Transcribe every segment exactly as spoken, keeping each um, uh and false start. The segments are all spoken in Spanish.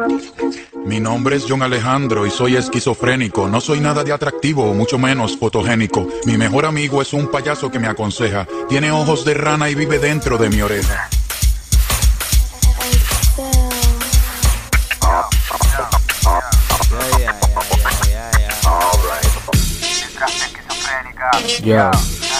Mi nombre es John Alejandro y soy esquizofrénico. No soy nada de atractivo, mucho menos fotogénico. Mi mejor amigo es un payaso que me aconseja. Tiene ojos de rana y vive dentro de mi oreja. Ya.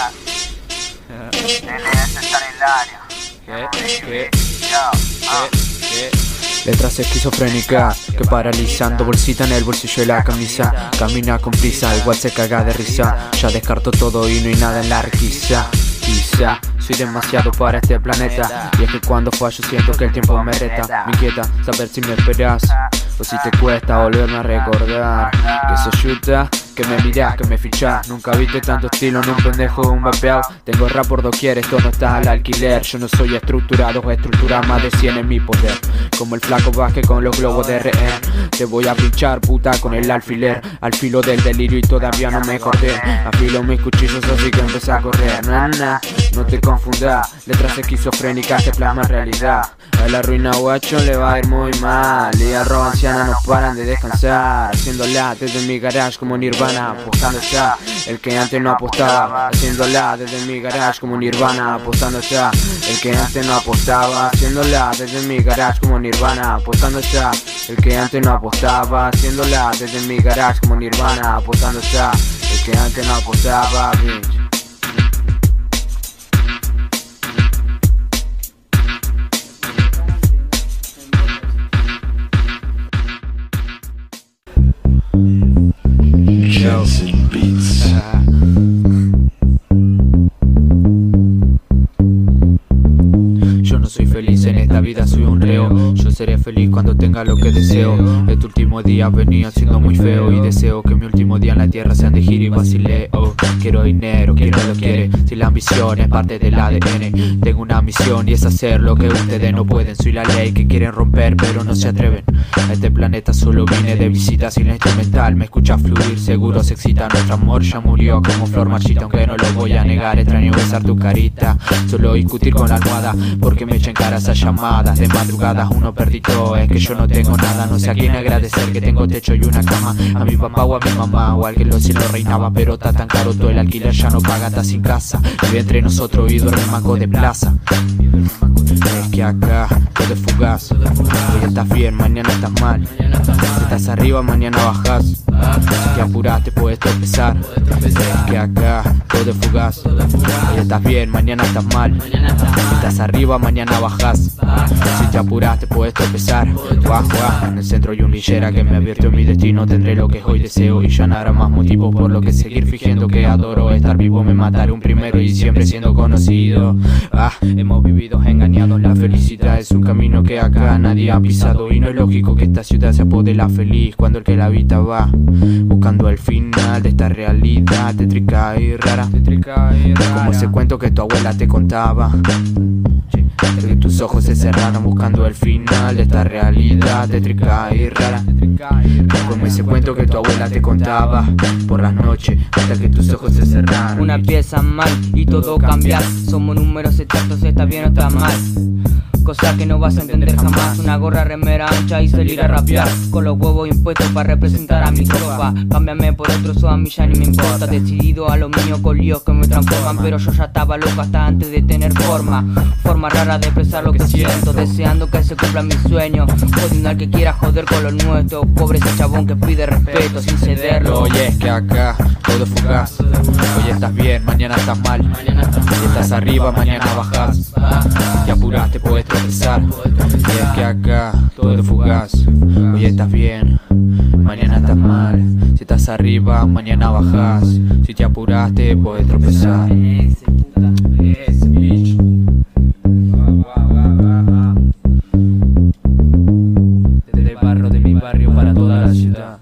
Letras esquizofrénicas que paralizando, bolsita en el bolsillo de la camisa. Camina con prisa, igual se caga de risa. Ya descarto todo y no hay nada en la requisa. Quizá soy demasiado para este planeta, y es que cuando fallo siento que el tiempo me reta. Me inquieta saber si me esperas o si te cuesta volverme a recordar que soy Yuta, que me mirás, que me fichás. Nunca viste tanto estilo en un pendejo un vapeado. Tengo rap por doquier, esto no está al alquiler. Yo no soy estructurado, estructura más de cien en mi poder. Como el flaco Vázquez con los globos de rehén. Te voy a pinchar, puta, con el alfiler. Al filo del delirio y todavía no me corté. Afilo mis cuchillos así que empecé a correr. No, no, no te confundas. Letras esquizofrénicas que plasman realidad. A la ruina guacho le va a ir muy mal. Y al robo anciana no paran de descansar. Haciéndola desde mi garage como Nirvana, apostando ya. El que antes no apostaba, haciéndola desde mi garage como Nirvana, apostando ya. El que antes no apostaba, haciéndola desde mi garage como Nirvana, apostando ya. El que antes no apostaba, haciéndola desde mi garage como Nirvana, apostando ya. El que antes no apostaba, bitch. Kelsen Beats. Yo no soy feliz en esta vida, soy un reo. Yo seré feliz cuando tenga lo que deseo. Este último día venía siendo muy feo y deseo que mi último día en la tierra sean de giro y vacileo. Quiero dinero, ¿quién no lo quiere? Si la ambición es parte del A D N. Tengo una misión y es hacer lo que ustedes no pueden. Soy la ley que quieren romper pero no se atreven. A este planeta solo vine de visita sin la instrumental. Me escucha fluir, seguro se excita. Nuestro amor ya murió como flor marchita, aunque no lo voy a negar. Extraño besar tu carita, solo discutir con la almohada, porque me echan cara esas llamadas de madrugadas. Uno perdí todo, es que yo no tengo nada. No sé a quién agradecer que tengo techo y una cama. A mi papá o a mi mamá o al que los cielos reinaba. Pero está tan caro todo, el alquiler ya no paga, está sin casa. Vive entre nosotros y duerme manco de plaza. Es que acá todo es fugaz. Hoy estás bien, mañana estás mal. Si estás arriba, mañana bajás. Si te apuras te puedes tropezar. Es que acá todo es fugaz. Hoy estás bien, mañana estás mal. Si estás arriba, mañana bajás. Si te apuras te puedes tropezar. Guau, guau. En el centro hay un lillera que me advirtió en mi destino. Tendré lo que hoy deseo y ya no habrá más motivos por lo que seguir fingiendo que adoro estar vivo. Me mataré un primero y siempre siendo conocido. Ah, hemos vivido engañados. La felicidad es un camino que acá nadie ha pisado. Y no es lógico que esta ciudad se apodela feliz cuando el que la habita va buscando el final de esta realidad tétrica y rara. Como ese cuento que tu abuela te contaba, que tus ojos se cerraron buscando el final de esta realidad tétrica y rara. Como ese cuento que tu abuela te contaba por las noches hasta que tus ojos se cerraron. Una pieza mal y todo cambiar. Somos números exactos, está bien o está mal. Cosa que no vas a entender jamás. Una gorra, remera ancha y salir a rapear con los huevos impuestos para representar a mi tropa. Cámbiame por otro, eso a mí ya ni me importa. Decidido a lo mío con líos que me transforman. Pero yo ya estaba loco hasta antes de tener forma. Forma rara de expresar lo que siento, deseando que se cumplan mis sueños. Jodiendo al que quiera joder con lo nuestro. Pobre ese chabón que pide respeto sin cederlo. Oye, es que acá todo es fugaz. Hoy estás bien, mañana estás mal. Si estás arriba, mañana bajás. Si te apuras te puedes tropezar. Y es que acá todo es fugaz. Hoy estás bien, mañana estás mal. Si estás arriba, mañana bajás. Si te apuras te puedes tropezar. Ese bitch. Desde el barrio de mi barrio para toda la ciudad.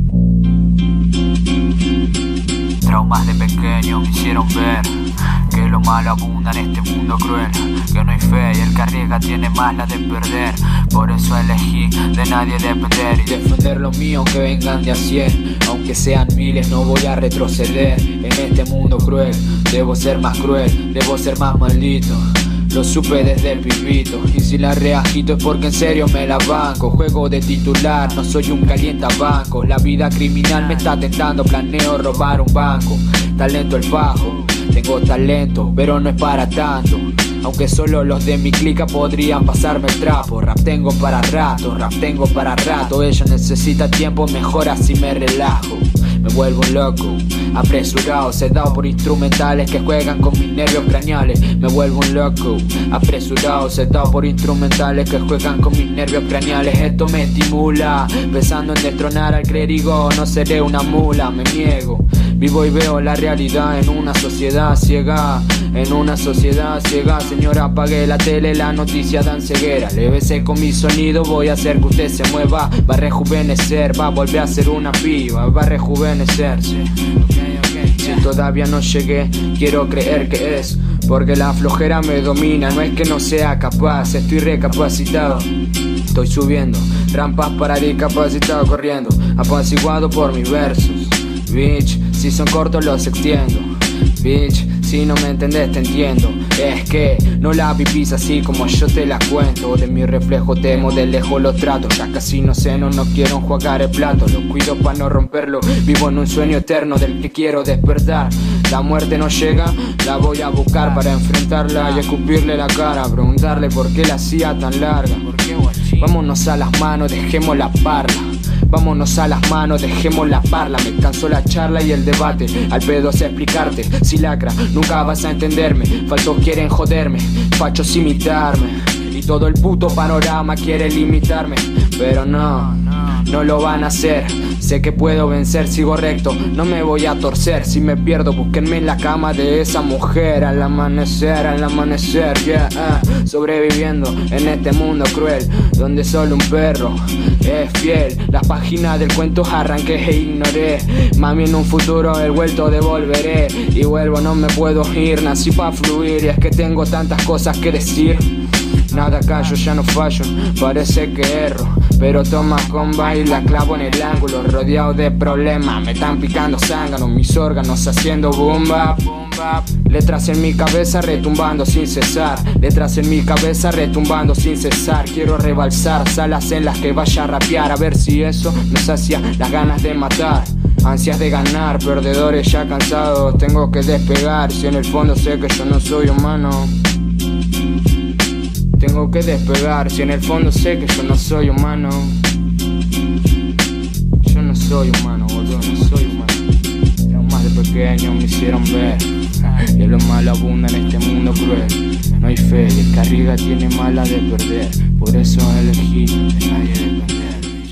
Traumas de pequeño me hicieron ver que lo malo abunda en este mundo cruel, que no hay fe y el que arriesga tiene más la de perder. Por eso elegí de nadie depender y defender lo mío aunque vengan de a cien. Aunque sean miles no voy a retroceder. En este mundo cruel debo ser más cruel, debo ser más maldito. Lo supe desde el pibito. Y si la reagito es porque en serio me la banco. Juego de titular, no soy un calientabancos. La vida criminal me está tentando, planeo robar un banco. Talento el fajo, tengo talento, pero no es para tanto. Aunque solo los de mi clica podrían pasarme el trapo. Rap tengo para rato, rap tengo para rato. Ella necesita tiempo, mejor así me relajo. Me vuelvo un loco, apresurado, sedado por instrumentales que juegan con mis nervios craneales. Me vuelvo un loco, apresurado, sedado por instrumentales que juegan con mis nervios craneales. Esto me estimula, pensando en destronar al clérigo. No seré una mula, me niego. Vivo y veo la realidad en una sociedad ciega, en una sociedad ciega. Señora, apague la tele, la noticia dan ceguera. Lévese con mi sonido, voy a hacer que usted se mueva. Va a rejuvenecer, va a volver a ser una piba, va a rejuvenecerse. Okay, okay, yeah. Si todavía no llegué, quiero creer que es porque la flojera me domina. No es que no sea capaz, estoy recapacitado. Estoy subiendo rampas para discapacitado, corriendo, apaciguado por mis versos. Bitch, si son cortos los extiendo. Bitch, si no me entendés te entiendo. Es que no la vivís así como yo te la cuento. De mi reflejo temo, de lejos los trato. Ya casi no sé, no, no quiero enjuagar el plato. Lo cuido para no romperlo. Vivo en un sueño eterno del que quiero despertar. La muerte no llega, la voy a buscar para enfrentarla y escupirle la cara. Preguntarle por qué la hacía tan larga. Vámonos a las manos, dejemos la parla. Vámonos a las manos, dejemos la parla. Me cansó la charla y el debate. Al pedo sé explicarte, si lacra, nunca vas a entenderme. Falsos quieren joderme, fachos imitarme. Y todo el puto panorama quiere limitarme. Pero no, no lo van a hacer. Sé que puedo vencer, sigo recto, no me voy a torcer. Si me pierdo, búsquenme en la cama de esa mujer. Al amanecer, al amanecer, yeah, uh, sobreviviendo en este mundo cruel, donde solo un perro es fiel. Las páginas del cuento arranqué e ignoré. Mami, en un futuro el vuelto devolveré. Y vuelvo, no me puedo ir, nací pa' fluir. Y es que tengo tantas cosas que decir. Nada callo, ya no fallo, parece que erro. Pero toma comba y la clavo en el ángulo. Rodeado de problemas, me están picando zánganos. Mis órganos haciendo boom bap, boom bap. Letras en mi cabeza retumbando sin cesar. Letras en mi cabeza retumbando sin cesar. Quiero rebalsar salas en las que vaya a rapear. A ver si eso me sacia las ganas de matar. Ansias de ganar, perdedores ya cansados. Tengo que despegar, si en el fondo sé que yo no soy humano. Tengo que despegar, si en el fondo sé que yo no soy humano. Yo no soy humano, boludo, no soy humano. Lo más de pequeño me hicieron ver. Y lo malo abunda en este mundo cruel. No hay fe y el que arriesga tiene mala de perder. Por eso elegí de nadie depender.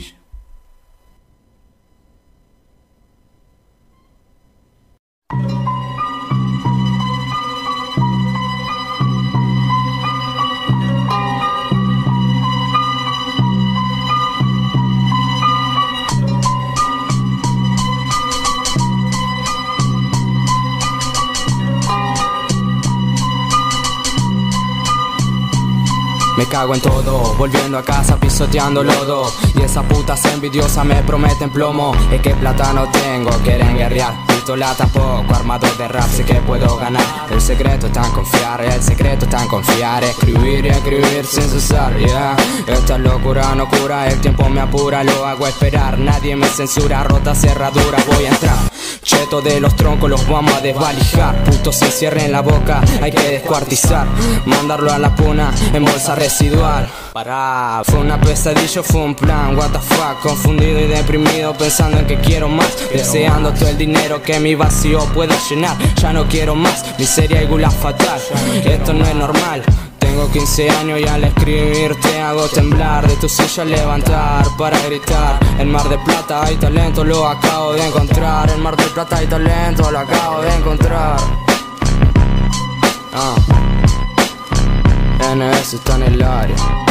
Me cago en todo, volviendo a casa pisoteando lodo. Y esas putas envidiosas me prometen plomo. Es que plata no tengo, quieren guerrear. Pistola tampoco, armado de rap, sé que puedo ganar. El secreto está en confiar, el secreto está en confiar. Escribir y escribir sin cesar, yeah. Esta locura no cura, el tiempo me apura, lo hago esperar. Nadie me censura, rota cerradura, voy a entrar. Cheto de los troncos los vamos a desvalijar. Putos se cierren la boca, hay que descuartizar. Mandarlo a la puna en bolsa residual. Pará, fue una pesadilla, fue un plan, what the fuck. Confundido y deprimido pensando en que quiero más. Deseando todo el dinero que mi vacío pueda llenar. Ya no quiero más, miseria y gula fatal. Esto no es normal. Tengo quince años y al escribir te hago temblar. De tu silla levantar para gritar. El mar de plata hay talento, lo acabo de encontrar. El mar de plata hay talento, lo acabo de encontrar. Ah. N S está en el área.